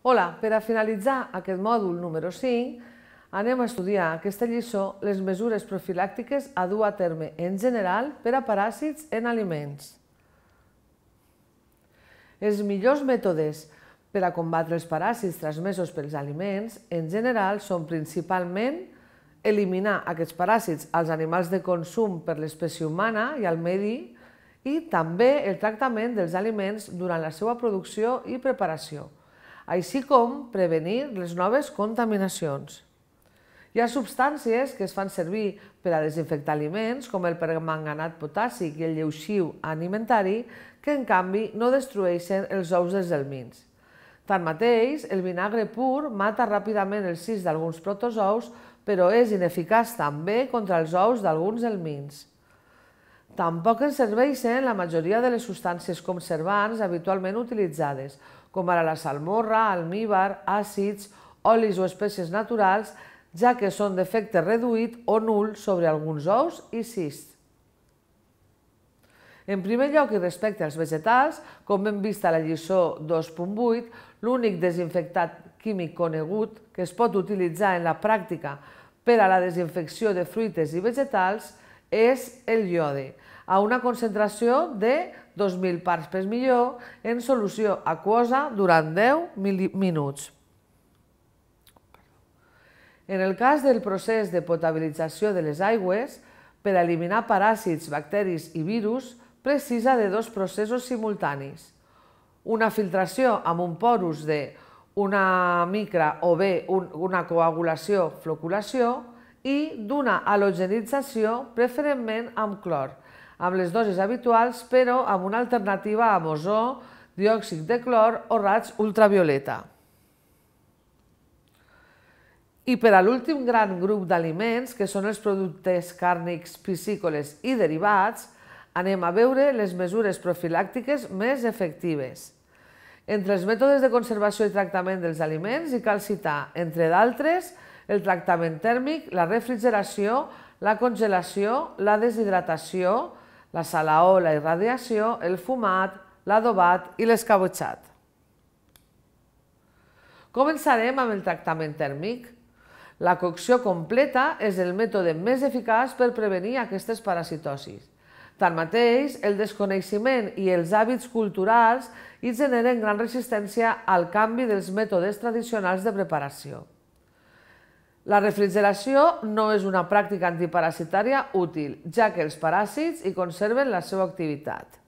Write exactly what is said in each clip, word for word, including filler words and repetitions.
Hola, per a finalitzar aquest mòdul número cinc, anem a estudiar aquesta lliçó les mesures profilàctiques a dur a terme en general per a paràsits en aliments. Els millors mètodes per a combatre els paràsits transmesos pels aliments en general són principalment eliminar aquests paràsits als animals de consum per l'espècie humana i al medi i també el tractament dels aliments durant la seva producció i preparació, així com prevenir les noves contaminacions. Hi ha substàncies que es fan servir per a desinfectar aliments, com el permanganat potàssic i el leuciu alimentari, que en canvi no destrueixen els ous dels helmints. Tanmateix, el vinagre pur mata ràpidament els cis d'alguns protozous, però és ineficaç també contra els ous d'alguns helmints. Tampoc ens serveixen la majoria de les substàncies conservants habitualment utilitzades, com ara la salmorra, almívar, àcids, olis o espècies naturals, ja que són d'efecte reduït o nul sobre alguns ous i cists. En primer lloc, i respecte als vegetals, com hem vist a la lliçó dos punt vuit, l'únic desinfectant químic conegut que es pot utilitzar en la pràctica per a la desinfecció de fruites i vegetals és el iode, a una concentració de dos mil parts per milió en solució aquosa durant deu minuts. En el cas del procés de potabilització de les aigües, per a eliminar paràsits, bacteris i virus, precisa de dos processos simultanis. Una filtració amb un porus d'una micra o bé una coagulació-floculació i d'una halogenització, preferentment amb clor, amb les dosis habituals, però amb una alternativa amb ozó, diòxid de clor o raigs ultravioleta. I per a l'últim gran grup d'aliments, que són els productes càrnics, piscícoles i derivats, anem a veure les mesures profilàctiques més efectives. Entre els mètodes de conservació i tractament dels aliments hi cal citar, entre d'altres, el tractament tèrmic, la refrigeració, la congelació, la deshidratació, la salaó, la irradiació, el fumat, l'adobat i l'escabutxat. Començarem amb el tractament tèrmic. La cocció completa és el mètode més eficaç per prevenir aquestes parasitosis. Tanmateix, el desconeixement i els hàbits culturals hi generen gran resistència al canvi dels mètodes tradicionals de preparació. La refrigeració no és una pràctica antiparasitària útil, ja que els paràsits hi conserven la seva activitat.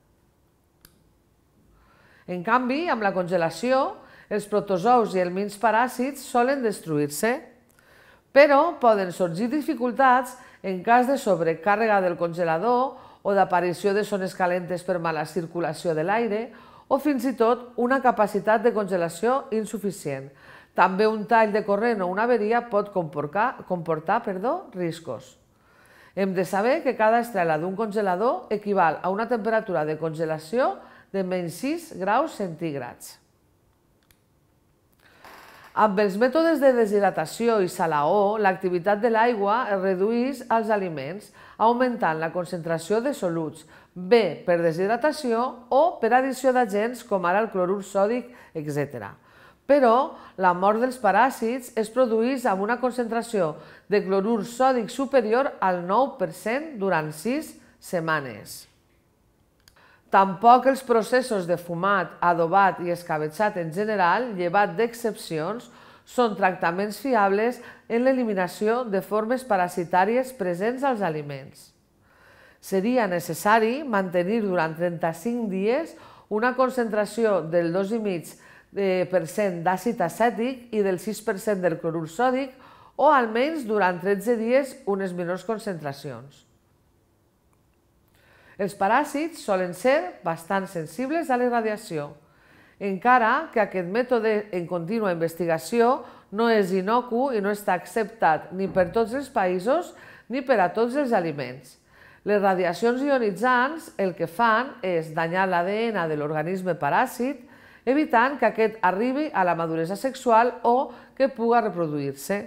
En canvi, amb la congelació, els protozous i helmints paràsits solen destruir-se, però poden sorgir dificultats en cas de sobrecàrrega del congelador o d'aparició de zones calentes per mala circulació de l'aire o fins i tot una capacitat de congelació insuficient. També un tall de corrent o una averia pot comportar, comportar perdó, riscos. Hem de saber que cada estrela d'un congelador equival a una temperatura de congelació de menys sis graus centígrads. Amb els mètodes de deshidratació i salaó, l'activitat de l'aigua es redueix als aliments, augmentant la concentració de soluts, bé per deshidratació o per addició d'agents com ara el clorur sòdic, etcètera. Però la mort dels paràsits es produeix amb una concentració de clorur sòdic superior al nou per cent durant sis setmanes. Tampoc els processos de fumat, adobat i escabetxat en general, llevat d'excepcions, són tractaments fiables en l'eliminació de formes parasitàries presents als aliments. Seria necessari mantenir durant trenta-cinc dies una concentració del dos coma cinc per cent d'àcid acètic i del sis per cent del clorur sòdic o almenys durant tretze dies unes menors concentracions. Els paràsits solen ser bastant sensibles a la irradiació, encara que aquest mètode en contínua investigació no és innocu i no està acceptat ni per tots els països ni per a tots els aliments. Les radiacions ionitzants el que fan és danyar l'A D N de l'organisme paràsit, evitant que aquest arribi a la maduresa sexual o que puga reproduir-se.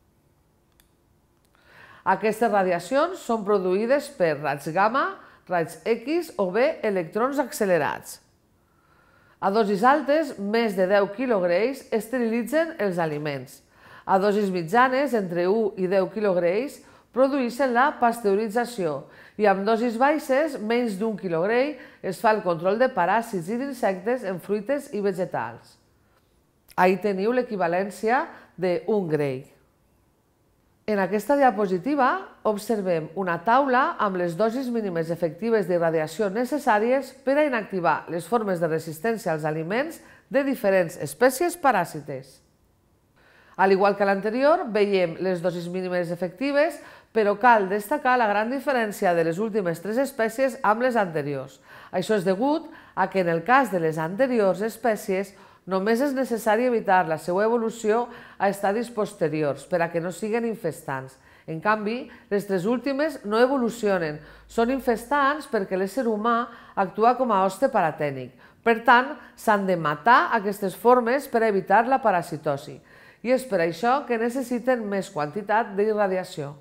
Aquestes radiacions són produïdes per raigs gamma, raigs X o bé electrons accelerats. A dosis altes, més de deu quilograms, esterilitzen els aliments. A dosis mitjanes, entre u i deu quilograms, produeixen la pasteurització i amb dosis baixes, menys d'un quilogram, es fa el control de paràsits i d'insectes en fruites i vegetals. Ahí teniu l'equivalència d'un grey. En aquesta diapositiva observem una taula amb les dosis mínimes efectives d'irradiació necessàries per a inactivar les formes de resistència als aliments de diferents espècies paràsites. Al igual que l'anterior, veiem les dosis mínimes efectives, però cal destacar la gran diferència de les últimes tres espècies amb les anteriors. Això és degut a que en el cas de les anteriors espècies només és necessari evitar la seva evolució a estadis posteriors per a que no siguin infestants. En canvi, les tres últimes no evolucionen, són infestants perquè l'ésser humà actua com a hoste paratènic. Per tant, s'han de matar aquestes formes per a evitar la parasitosi. I és per això que necessiten més quantitat d'irradiació.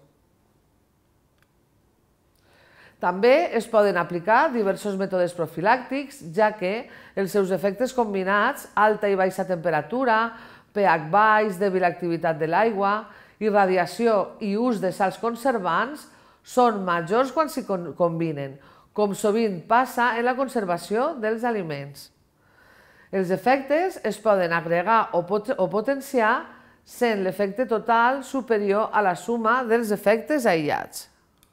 També es poden aplicar diversos mètodes profilàctics, ja que els seus efectes combinats, alta i baixa temperatura, pH baix, dèbil activitat de l'aigua, irradiació i ús de sals conservants, són majors quan s'hi combinen, com sovint passa en la conservació dels aliments. Els efectes es poden agregar o potenciar sent l'efecte total superior a la suma dels efectes aïllats.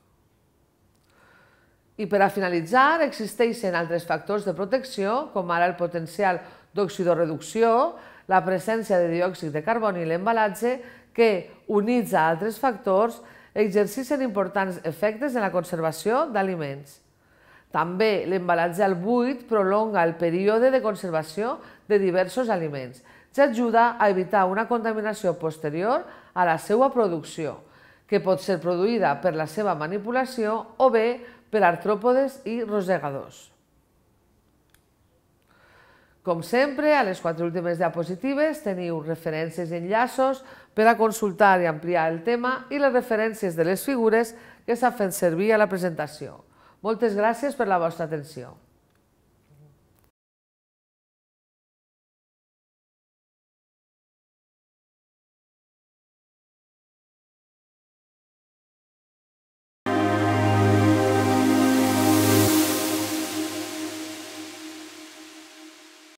I per a finalitzar, existeixen altres factors de protecció, com ara el potencial d'oxidoreducció, la presència de diòxid de carboni i l'embalatge, que, units a altres factors, exerceixen importants efectes en la conservació d'aliments. També l'embalatge al buit prolonga el període de conservació de diversos aliments, que ajuda a evitar una contaminació posterior a la seva producció, que pot ser produïda per la seva manipulació o bé per artròpodes i rosegadors. Com sempre, a les quatre últimes diapositives teniu referències i enllaços per a consultar i ampliar el tema i les referències de les figures que s'han fet servir a la presentació. Moltes gràcies per la vostra atenció.